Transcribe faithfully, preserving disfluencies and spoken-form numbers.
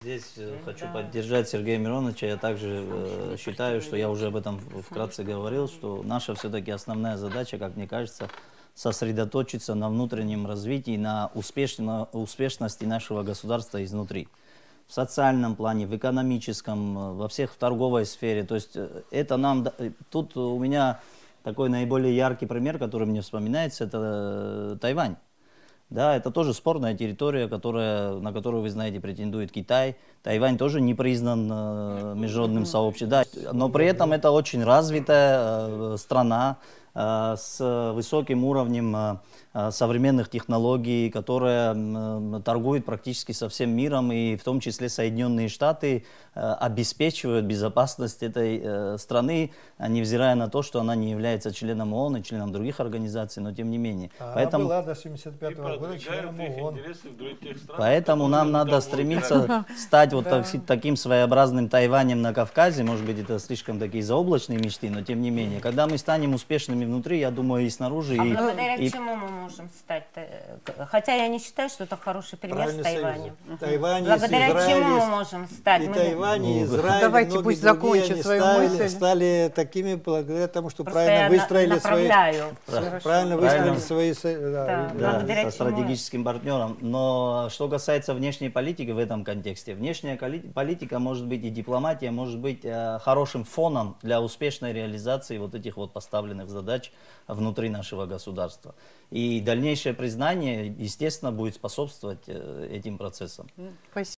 Здесь э, хочу поддержать Сергея Мироновича. Я также э, считаю, что я уже об этом вкратце говорил, что наша все-таки основная задача, как мне кажется, сосредоточиться на внутреннем развитии, на успешно, успешности нашего государства изнутри. В социальном плане, в экономическом, во всех в торговой сфере. То есть э, это нам... Тут у меня такой наиболее яркий пример, который мне вспоминается, это э, Тайвань. Да, это тоже спорная территория, которая, на которую, вы знаете, претендует Китай. Тайвань тоже не признан э, международным сообществом. Да, но при этом это очень развитая э, страна э, с высоким уровнем э, современных технологий, которая э, торгует практически со всем миром, и в том числе Соединенные Штаты э, обеспечивают безопасность этой э, страны, невзирая на то, что она не является членом ООН и членом других организаций, но тем не менее. А Поэтому... она была до семьдесят пятого года членом ООН. Поэтому нам надо стремиться стать вот так, таким своеобразным Тайванем на Кавказе. Может быть, это слишком такие заоблачные мечты, но тем не менее. Когда мы станем успешными внутри, я думаю, и снаружи. А и, благодаря и... чему мы можем стать? Хотя я не считаю, что это хороший пример Правильно, с Тайванем. Угу. Тайвань, благодаря Израиль, чему мы можем стать? И мы... Тайвань, и Израиль, Давайте и пусть другие, закончит они свою стали, мысль. стали такими благодаря тому, что Просто правильно я выстроили свои... направляю. Правильно выстроили свои... Да, Да. Да, Благодаря со чему? стратегическим партнером. Но что касается внешней политики в этом контексте, внешняя политика может быть и дипломатия может быть э, хорошим фоном для успешной реализации вот этих вот поставленных задач внутри нашего государства. И дальнейшее признание, естественно, будет способствовать э, этим процессам. Спасибо.